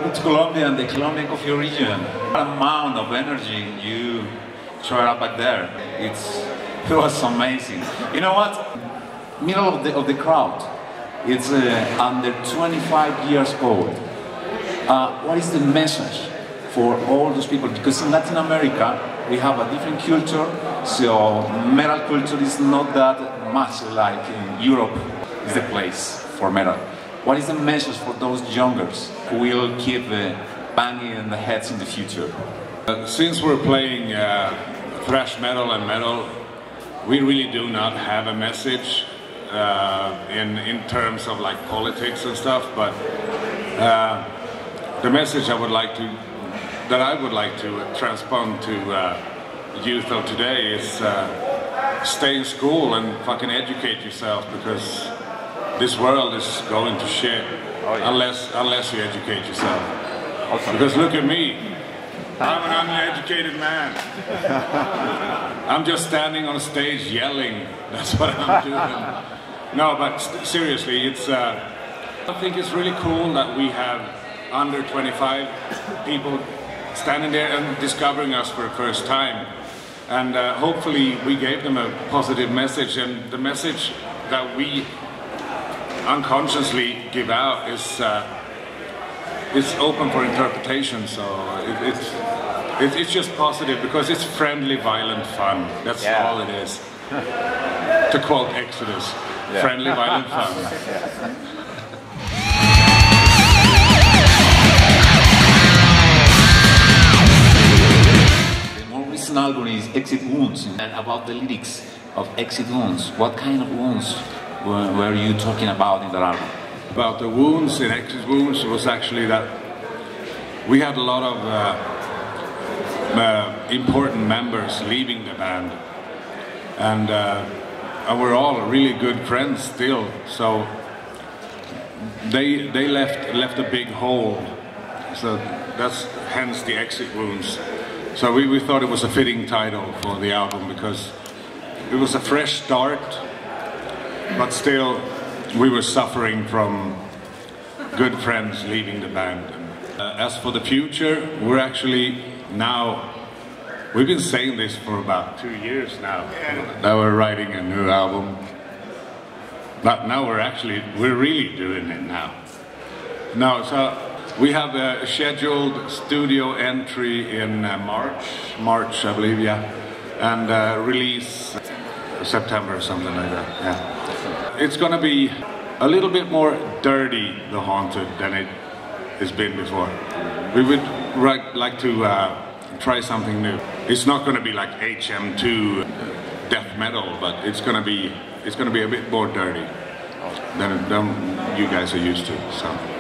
welcome to Colombia and the Colombian coffee region. What amount of energy you throw out back there. It was amazing. You know what? Middle of the crowd. It's under 25 years old. What is the message for all those people? Because in Latin America we have a different culture, so metal culture is not that much like in Europe is the place for metal. What is the message for those youngers who will keep banging in the heads in the future? Since we're playing thrash metal and metal, we really do not have a message in terms of like politics and stuff, but the message I would like to transpond to youth of today is stay in school and fucking educate yourself, because this world is going to shit. Oh, yeah. unless you educate yourself. Awesome. Because look at me, I'm an uneducated man. I'm just standing on a stage yelling. That's what I'm doing. No, but seriously, it's. I think it's really cool that we have under 25 people standing there and discovering us for the first time, and hopefully we gave them a positive message. And the message that we unconsciously give out is it's open for interpretation. So it's just positive, because it's friendly, violent fun. That's all it is. To quote Exodus, friendly, violent fun. The more recent album is Exit Wounds, and about the lyrics of Exit Wounds. What kind of wounds were you talking about in that album? About the wounds in Exit Wounds was actually that we had a lot of important members leaving the band, and we're all really good friends still. So they left a big hole. So that's hence the Exit Wounds. So we thought it was a fitting title for the album, because it was a fresh start, but still we were suffering from good friends leaving the band. As for the future, we're actually now, we've been saying this for about 2 years now, that we're writing a new album. But now we're really doing it now. Now, so we have a scheduled studio entry in March I believe, and release September or something like that, yeah. It's gonna be a little bit more dirty, The Haunted, than it has been before. We would like to try something new. It's not gonna be like HM2 death metal, but it's gonna be a bit more dirty than you guys are used to. So.